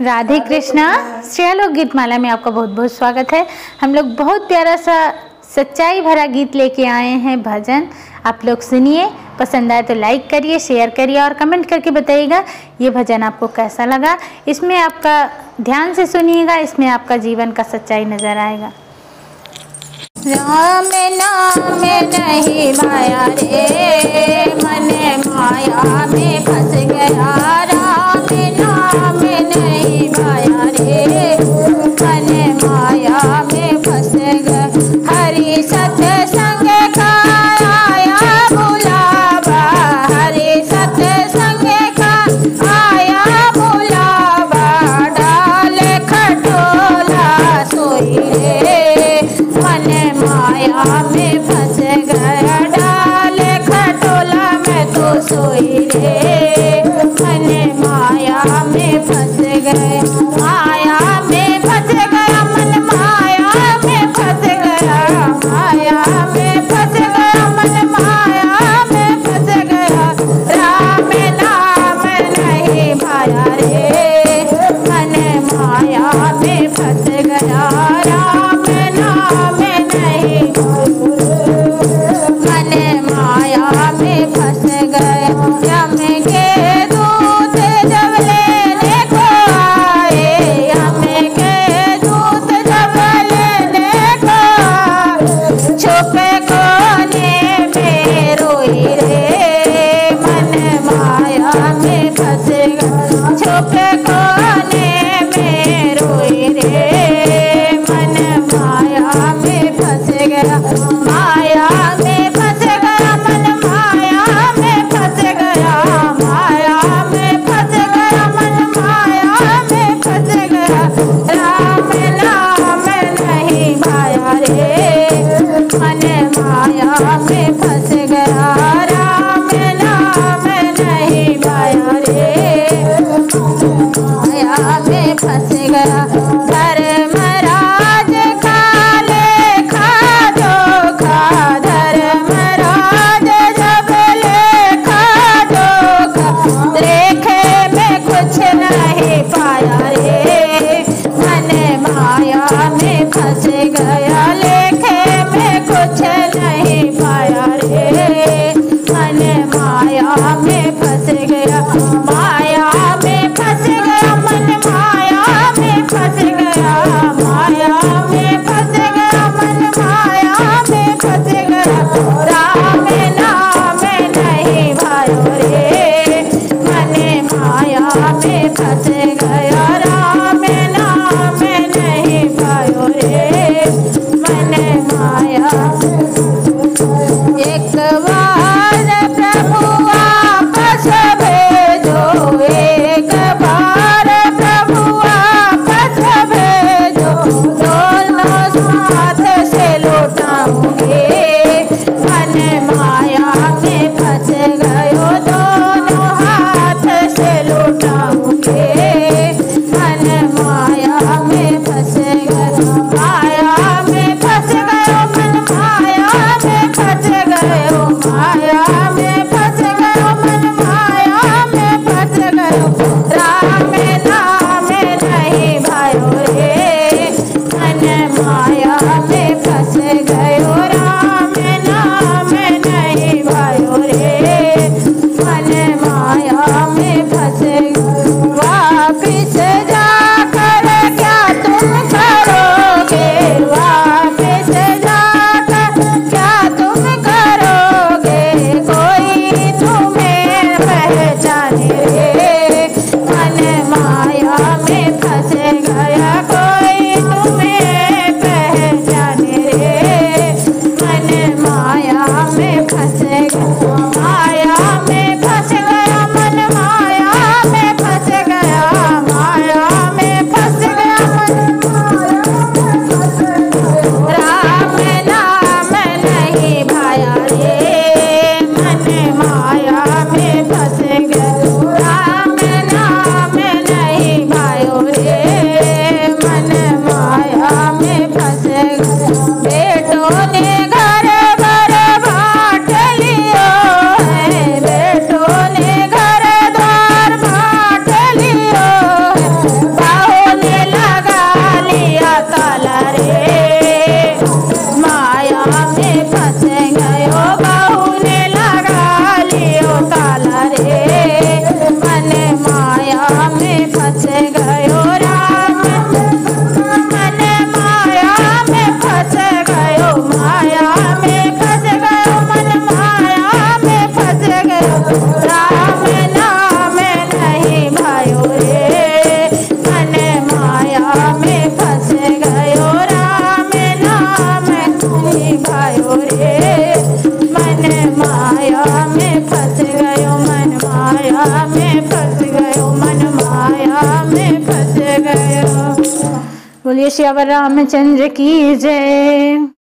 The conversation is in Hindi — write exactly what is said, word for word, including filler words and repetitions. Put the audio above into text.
राधे कृष्णा। श्रेया लोक गीत माला में आपका बहुत बहुत स्वागत है। हम लोग बहुत प्यारा सा सच्चाई भरा गीत लेके आए हैं, भजन। आप लोग सुनिए, पसंद आए तो लाइक करिए, शेयर करिए और कमेंट करके बताइएगा ये भजन आपको कैसा लगा। इसमें आपका ध्यान से सुनिएगा, इसमें आपका जीवन का सच्चाई नजर आएगा। राम नाम नहीं माया रे, मन माया में फंस गया। राम नाम नहीं माया रे, मन माया में फंस गया। हरि सत्संग का आया बुलावा, हरि सत्संग का आया बुलावा। डाल खटोला सोई रे, मन माया में फंस गया। डाल खटोला में तो सोई रे, मन माया में फंस गया। माया में फंस गया, मन माया में फंस गया। माया में फंस गया, मन माया में फंस गया। राम नाम नहीं भाया रे, मन माया में फंस गया। राम नाम नहीं, मन माया में फंस गया। यम के दूत जब लेने को आए, यम के दूत जब लेने को आए, छुपे कोने में रोई रे, मन माया में फंस गया। छुपे कोने में रोई रे, मन माया में फंस गया। माया में फंस गया, मन माया में फंस गया। माया में फंस गया, मन माया में फंस गया। राम नाम नहीं भाया रे, मन माया में फंस गया। राम नाम नहीं भाया रे, माया में फंस गया। धर्मराज का लेखा जोखा, धर्मराज जब लेखा जोखा, लेखे में कुछ नहीं पाया रे, मन माया में फंस गया। लेखे में कुछ नहीं पाया रे, मन माया में फंस गया। माया में फंस गया, मन माया में फंस गया। माया में फंस गया, मन माया में फंस गया। राम नाम नहीं भायो रे, मन माया में फंस गया। राम नाम नहीं भायो रे, मन माया। एक बार प्रभु वापस भेजो, एक बार प्रभु वापस भेजो, दोनों साथ से लौटाऊंगे। मन माया में फंस गयो, दोनों हाथ से लौटाऊंगे। निभायो रे। मन माया में फंस गयो, मन माया में फंस गयो, मन माया में फंस गयो। बोलिए श्यावर रामचंद्र की जय।